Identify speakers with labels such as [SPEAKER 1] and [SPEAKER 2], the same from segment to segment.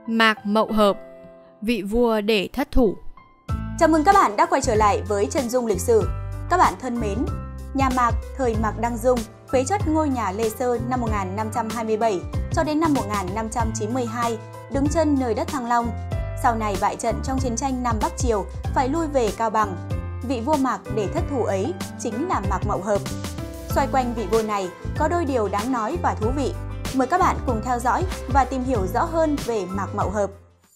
[SPEAKER 1] Mạc Mậu Hợp, vị vua để thất thủ.
[SPEAKER 2] Chào mừng các bạn đã quay trở lại với Chân dung lịch sử. Các bạn thân mến, nhà Mạc thời Mạc Đăng Dung phế chất ngôi nhà Lê Sơ năm 1527 cho đến năm 1592, đứng chân nơi đất Thăng Long. Sau này bại trận trong chiến tranh Nam Bắc Triều, phải lui về Cao Bằng. Vị vua Mạc để thất thủ ấy chính là Mạc Mậu Hợp. Xoay quanh vị vua này có đôi điều đáng nói và thú vị. Mời các bạn cùng theo dõi và tìm hiểu rõ hơn về Mạc Mậu Hợp.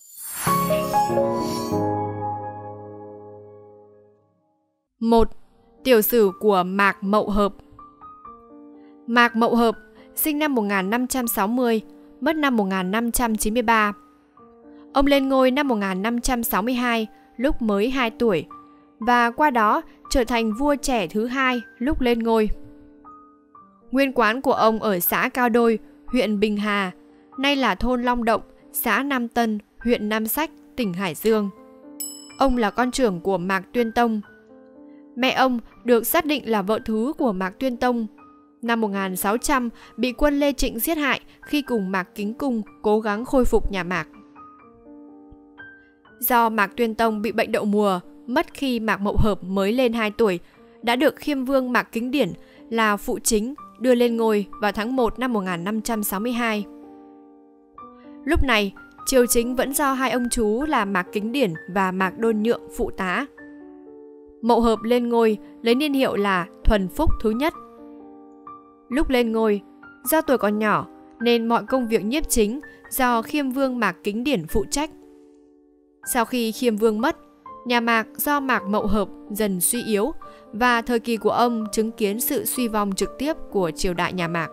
[SPEAKER 1] 1. Tiểu sử của Mạc Mậu Hợp. Mạc Mậu Hợp sinh năm 1560, mất năm 1593. Ông lên ngôi năm 1562 lúc mới 2 tuổi và qua đó trở thành vua trẻ thứ 2 lúc lên ngôi. Nguyên quán của ông ở xã Cao Đôi, huyện Bình Hà, nay là thôn Long Động, xã Nam Tân, huyện Nam Sách, tỉnh Hải Dương. Ông là con trưởng của Mạc Tuyên Tông. Mẹ ông được xác định là vợ thứ của Mạc Tuyên Tông. Năm 1600 bị quân Lê Trịnh giết hại khi cùng Mạc Kính Cung cố gắng khôi phục nhà Mạc. Do Mạc Tuyên Tông bị bệnh đậu mùa, mất khi Mạc Mậu Hợp mới lên 2 tuổi, đã được Khiêm Vương Mạc Kính Điển là phụ chính đưa lên ngôi vào tháng 1 năm 1562. Lúc này, triều chính vẫn do hai ông chú là Mạc Kính Điển và Mạc Đôn Nhượng phụ tá. Mậu Hợp lên ngôi lấy niên hiệu là Thuần Phúc thứ nhất. Lúc lên ngôi, do tuổi còn nhỏ nên mọi công việc nhiếp chính do Khiêm Vương Mạc Kính Điển phụ trách. Sau khi Khiêm Vương mất, nhà Mạc do Mạc Mậu Hợp dần suy yếu và thời kỳ của ông chứng kiến sự suy vong trực tiếp của triều đại nhà Mạc.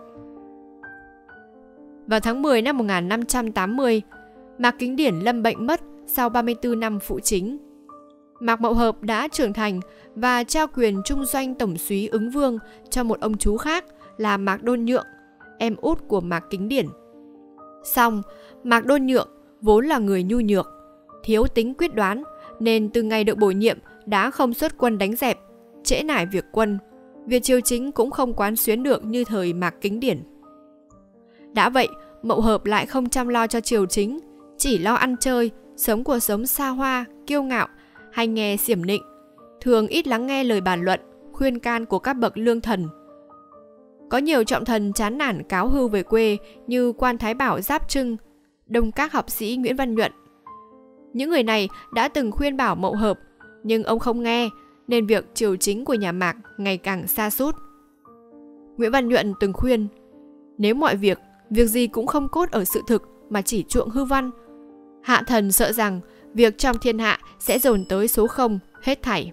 [SPEAKER 1] Vào tháng 10 năm 1580, Mạc Kính Điển lâm bệnh mất sau 34 năm phụ chính. Mạc Mậu Hợp đã trưởng thành và trao quyền trung doanh tổng súy Ứng Vương cho một ông chú khác là Mạc Đôn Nhượng, em út của Mạc Kính Điển. Song, Mạc Đôn Nhượng vốn là người nhu nhược, thiếu tính quyết đoán nên từ ngày được bổ nhiệm đã không xuất quân đánh dẹp, trễ nải việc quân. Việc triều chính cũng không quán xuyến được như thời Mạc Kính Điển. Đã vậy, Mậu Hợp lại không chăm lo cho triều chính, chỉ lo ăn chơi, sống cuộc sống xa hoa, kiêu ngạo, hay nghe xiểm nịnh, thường ít lắng nghe lời bàn luận, khuyên can của các bậc lương thần. Có nhiều trọng thần chán nản cáo hưu về quê như quan Thái Bảo Giáp Trưng, đông các học sĩ Nguyễn Văn Nhuận. Những người này đã từng khuyên bảo Mậu Hợp, nhưng ông không nghe, nên việc triều chính của nhà Mạc ngày càng sa sút. Nguyễn Văn Nhuận từng khuyên, nếu mọi việc gì cũng không cốt ở sự thực mà chỉ chuộng hư văn, hạ thần sợ rằng việc trong thiên hạ sẽ dồn tới số không hết thảy.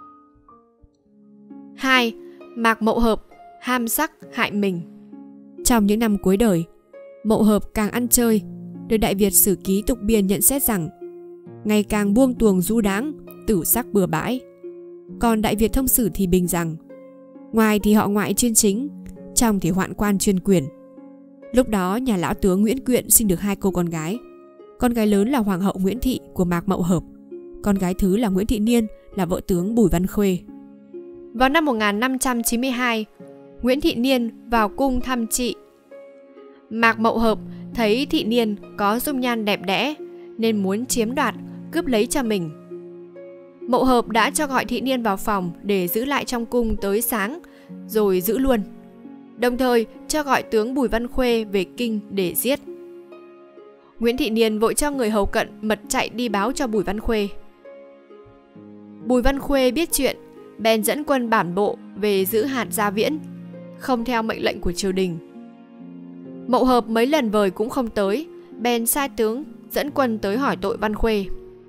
[SPEAKER 1] 2. Mạc Mậu Hợp ham sắc hại mình. Trong những năm cuối đời, Mậu Hợp càng ăn chơi, được Đại Việt Sử Ký Tục Biên nhận xét rằng ngày càng buông tuồng du đãng, tử sắc bừa bãi. Còn Đại Việt Thông Sử thì bình rằng ngoài thì họ ngoại chuyên chính, trong thì hoạn quan chuyên quyền. Lúc đó nhà lão tướng Nguyễn Quyện sinh được 2 cô con gái. Con gái lớn là Hoàng hậu Nguyễn Thị của Mạc Mậu Hợp, con gái thứ là Nguyễn Thị Niên là vợ tướng Bùi Văn Khuê. Vào năm 1592, Nguyễn Thị Niên vào cung thăm chị. Mạc Mậu Hợp thấy Thị Niên có dung nhan đẹp đẽ nên muốn chiếm đoạt, cướp lấy cho mình. Mậu Hợp đã cho gọi Thị Niên vào phòng để giữ lại trong cung tới sáng, rồi giữ luôn. Đồng thời cho gọi tướng Bùi Văn Khuê về kinh để giết. Nguyễn Thị Niên vội cho người hầu cận mật chạy đi báo cho Bùi Văn Khuê. Bùi Văn Khuê biết chuyện, bèn dẫn quân bản bộ về giữ hạt Gia Viễn, không theo mệnh lệnh của triều đình. Mậu Hợp mấy lần vời cũng không tới, bèn sai tướng dẫn quân tới hỏi tội Văn Khuê.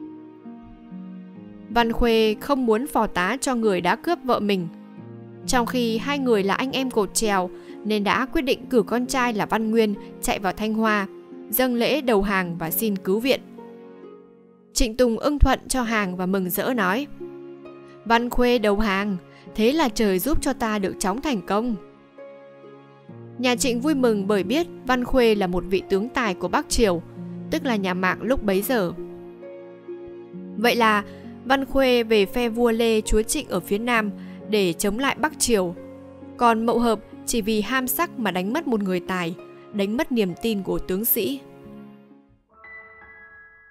[SPEAKER 1] Văn Khuê không muốn phò tá cho người đã cướp vợ mình, trong khi hai người là anh em cột trèo nên đã quyết định cử con trai là Văn Nguyên chạy vào Thanh Hoa, dâng lễ đầu hàng và xin cứu viện. Trịnh Tùng ưng thuận cho hàng và mừng rỡ nói: Văn Khuê đầu hàng, thế là trời giúp cho ta được chóng thành công. Nhà Trịnh vui mừng bởi biết Văn Khuê là một vị tướng tài của Bắc Triều, tức là nhà Mạc lúc bấy giờ. Vậy là Văn Khuê về phe vua Lê chúa Trịnh ở phía Nam để chống lại Bắc Triều, còn Mậu Hợp chỉ vì ham sắc mà đánh mất một người tài, đánh mất niềm tin của tướng sĩ.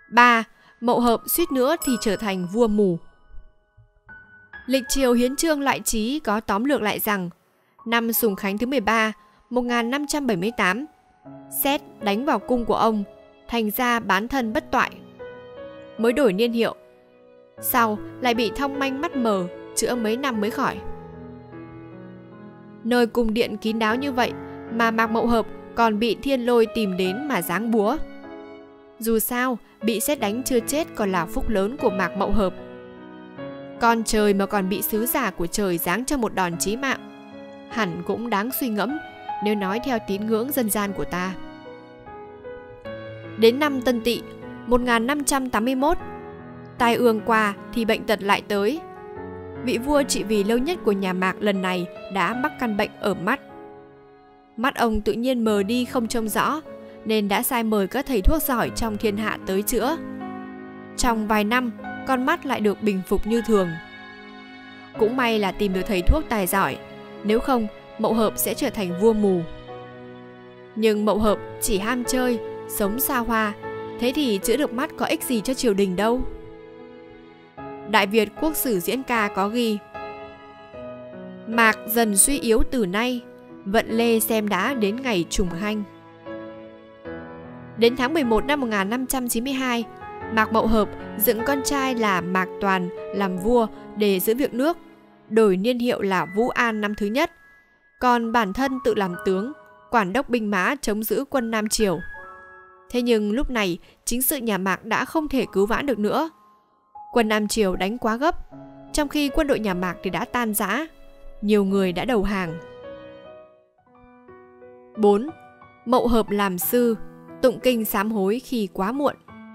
[SPEAKER 1] 3. Mậu Hợp suýt nữa thì trở thành vua mù. Lịch triều hiến chương lại trí có tóm lược lại rằng năm Sùng Khánh thứ 13, 1578, sét đánh vào cung của ông, thành ra bán thân bất toại. Mới đổi niên hiệu. Sau lại bị thông manh mắt mờ, chữa mấy năm mới khỏi. Nơi cung điện kín đáo như vậy mà Mạc Mậu Hợp còn bị thiên lôi tìm đến mà giáng búa. Dù sao, bị sét đánh chưa chết còn là phúc lớn của Mạc Mậu Hợp. Con trời mà còn bị sứ giả của trời giáng cho một đòn chí mạng, hẳn cũng đáng suy ngẫm nếu nói theo tín ngưỡng dân gian của ta. Đến năm Tân Tỵ 1581, tai ương qua thì bệnh tật lại tới. Vị vua trị vì lâu nhất của nhà Mạc lần này đã mắc căn bệnh ở mắt. Mắt ông tự nhiên mờ đi không trông rõ, nên đã sai mời các thầy thuốc giỏi trong thiên hạ tới chữa. Trong vài năm, con mắt lại được bình phục như thường. Cũng may là tìm được thầy thuốc tài giỏi, nếu không Mậu Hợp sẽ trở thành vua mù. Nhưng Mậu Hợp chỉ ham chơi, sống xa hoa, thế thì chữa được mắt có ích gì cho triều đình đâu. Đại Việt Quốc Sử Diễn Ca có ghi: Mạc dần suy yếu từ nay, vận lê xem đã đến ngày trùng hanh. Đến tháng 11 năm 1592, Mạc Mậu Hợp dựng con trai là Mạc Toàn làm vua để giữ việc nước, đổi niên hiệu là Vũ An năm thứ nhất, còn bản thân tự làm tướng, quản đốc binh mã chống giữ quân Nam Triều. Thế nhưng lúc này chính sự nhà Mạc đã không thể cứu vãn được nữa. Quân Nam Triều đánh quá gấp, trong khi quân đội nhà Mạc thì đã tan rã, nhiều người đã đầu hàng. 4. Mậu Hợp làm sư, tụng kinh sám hối khi quá muộn.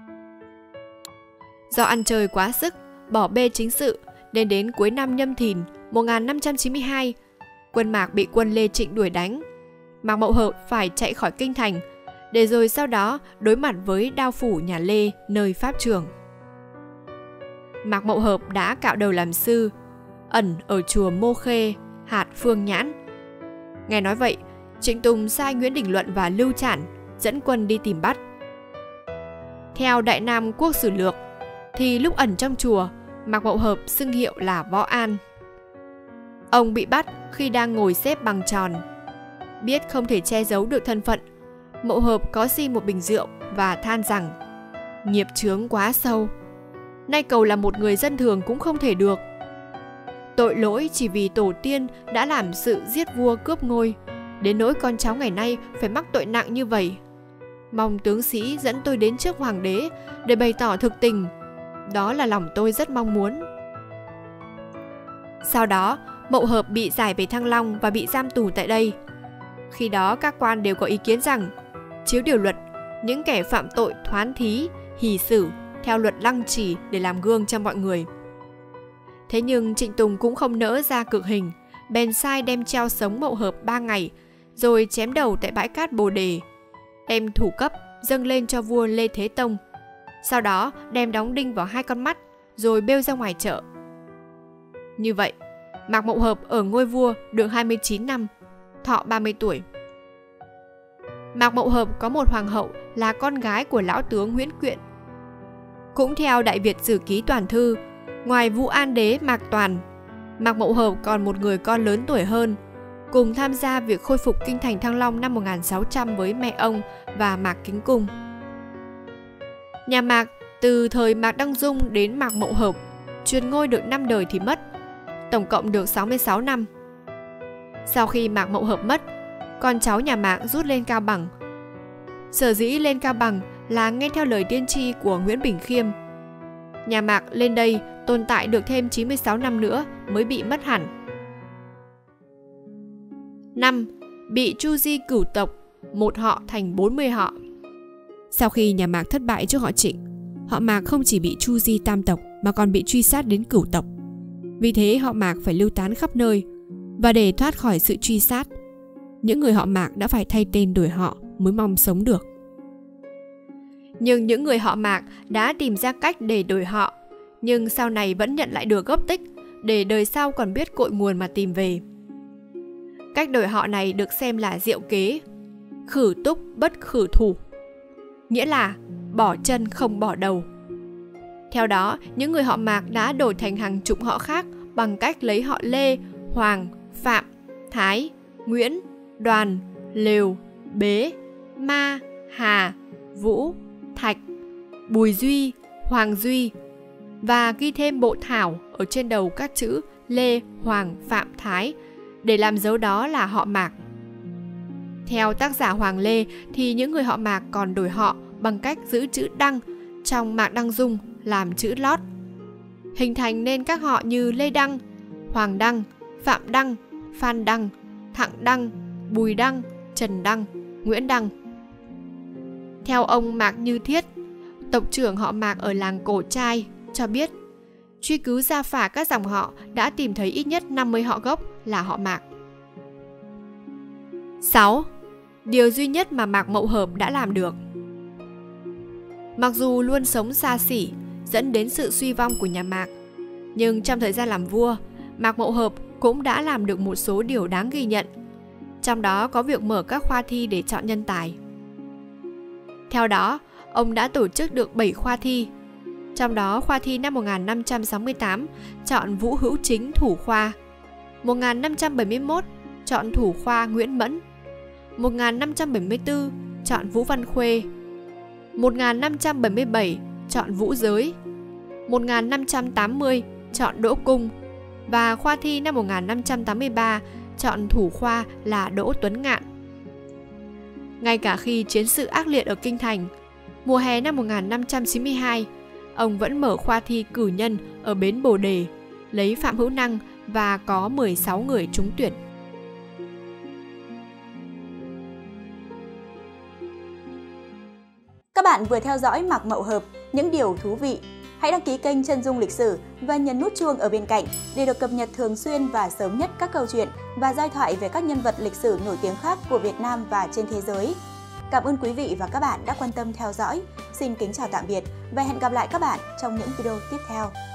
[SPEAKER 1] Do ăn chơi quá sức, bỏ bê chính sự, nên đến cuối năm Nhâm Thìn 1592, quân Mạc bị quân Lê Trịnh đuổi đánh. Mạc Mậu Hợp phải chạy khỏi kinh thành, để rồi sau đó đối mặt với đao phủ nhà Lê nơi pháp trường. Mạc Mậu Hợp đã cạo đầu làm sư, ẩn ở chùa Mô Khê, hạt Phương Nhãn. Nghe nói vậy, Trịnh Tùng sai Nguyễn Đình Luận và Lưu Trản dẫn quân đi tìm bắt. Theo Đại Nam Quốc Sử Lược, thì lúc ẩn trong chùa, Mạc Mậu Hợp xưng hiệu là Võ An. Ông bị bắt khi đang ngồi xếp bằng tròn. Biết không thể che giấu được thân phận, Mậu Hợp có xin một bình rượu và than rằng nghiệp chướng quá sâu, nay cầu là một người dân thường cũng không thể được. Tội lỗi chỉ vì tổ tiên đã làm sự giết vua cướp ngôi, đến nỗi con cháu ngày nay phải mắc tội nặng như vậy. Mong tướng sĩ dẫn tôi đến trước hoàng đế để bày tỏ thực tình, đó là lòng tôi rất mong muốn. Sau đó, Mậu Hợp bị giải về Thăng Long và bị giam tù tại đây. Khi đó các quan đều có ý kiến rằng chiếu điều luật, những kẻ phạm tội thoán thí, hỷ xử theo luật lăng trì để làm gương cho mọi người. Thế nhưng Trịnh Tùng cũng không nỡ ra cực hình, bèn sai đem treo sống Mậu Hợp 3 ngày, rồi chém đầu tại bãi cát Bồ Đề, đem thủ cấp dâng lên cho vua Lê Thế Tông. Sau đó đem đóng đinh vào 2 con mắt, rồi bêu ra ngoài chợ. Như vậy, Mạc Mậu Hợp ở ngôi vua được 29 năm, thọ 30 tuổi. Mạc Mậu Hợp có một hoàng hậu là con gái của lão tướng Nguyễn Quyện. Cũng theo Đại Việt Sử Ký Toàn Thư, ngoài Vũ An đế Mạc Toàn, Mạc Mậu Hợp còn một người con lớn tuổi hơn, cùng tham gia việc khôi phục kinh thành Thăng Long năm 1600 với mẹ ông và Mạc Kính Cung. Nhà Mạc từ thời Mạc Đăng Dung đến Mạc Mậu Hợp truyền ngôi được 5 đời thì mất, tổng cộng được 66 năm. Sau khi Mạc Mậu Hợp mất, con cháu nhà Mạc rút lên Cao Bằng. Sở dĩ lên Cao Bằng là nghe theo lời tiên tri của Nguyễn Bình Khiêm. Nhà Mạc lên đây tồn tại được thêm 96 năm nữa mới bị mất hẳn. 5. Bị chu di cửu tộc, một họ thành 40 họ. Sau khi nhà Mạc thất bại trước họ Trịnh, họ Mạc không chỉ bị chu di tam tộc mà còn bị truy sát đến cửu tộc. Vì thế họ Mạc phải lưu tán khắp nơi, và để thoát khỏi sự truy sát, những người họ Mạc đã phải thay tên đổi họ mới mong sống được. Nhưng những người họ Mạc đã tìm ra cách để đổi họ, nhưng sau này vẫn nhận lại được gốc tích, để đời sau còn biết cội nguồn mà tìm về. Cách đổi họ này được xem là diệu kế, khử túc bất khử thủ, nghĩa là bỏ chân không bỏ đầu. Theo đó, những người họ Mạc đã đổi thành hàng chục họ khác bằng cách lấy họ Lê, Hoàng, Phạm, Thái, Nguyễn, Đoàn, Lều, Bế, Ma, Hà, Vũ, Thạch, Bùi Duy, Hoàng Duy và ghi thêm bộ thảo ở trên đầu các chữ Lê, Hoàng, Phạm, Thái để làm dấu đó là họ Mạc. Theo tác giả Hoàng Lê thì những người họ Mạc còn đổi họ bằng cách giữ chữ Đăng trong Mạc Đăng Dung làm chữ lót, hình thành nên các họ như Lê Đăng, Hoàng Đăng, Phạm Đăng, Phan Đăng, Thặng Đăng, Bùi Đăng, Trần Đăng, Nguyễn Đăng. Theo ông Mạc Như Thiết, tộc trưởng họ Mạc ở làng Cổ Trai, cho biết truy cứu gia phả các dòng họ đã tìm thấy ít nhất 50 họ gốc là họ Mạc. 6. Điều duy nhất mà Mạc Mậu Hợp đã làm được. Mặc dù luôn sống xa xỉ, dẫn đến sự suy vong của nhà Mạc, nhưng trong thời gian làm vua, Mạc Mậu Hợp cũng đã làm được một số điều đáng ghi nhận, trong đó có việc mở các khoa thi để chọn nhân tài. Theo đó, ông đã tổ chức được 7 khoa thi, trong đó khoa thi năm 1568 chọn Vũ Hữu Chính thủ khoa, 1571 chọn thủ khoa Nguyễn Mẫn, 1574 chọn Vũ Văn Khuê, 1577 chọn Vũ Giới, 1580 chọn Đỗ Cung và khoa thi năm 1583 chọn thủ khoa là Đỗ Tuấn Ngạn. Ngay cả khi chiến sự ác liệt ở Kinh Thành, mùa hè năm 1592, ông vẫn mở khoa thi cử nhân ở bến Bồ Đề, lấy Phạm Hữu Năng và có 16 người trúng tuyển.
[SPEAKER 2] Các bạn vừa theo dõi Mạc Mậu Hợp, những điều thú vị. Hãy đăng ký kênh Chân Dung Lịch Sử và nhấn nút chuông ở bên cạnh để được cập nhật thường xuyên và sớm nhất các câu chuyện và giai thoại về các nhân vật lịch sử nổi tiếng khác của Việt Nam và trên thế giới. Cảm ơn quý vị và các bạn đã quan tâm theo dõi. Xin kính chào tạm biệt và hẹn gặp lại các bạn trong những video tiếp theo.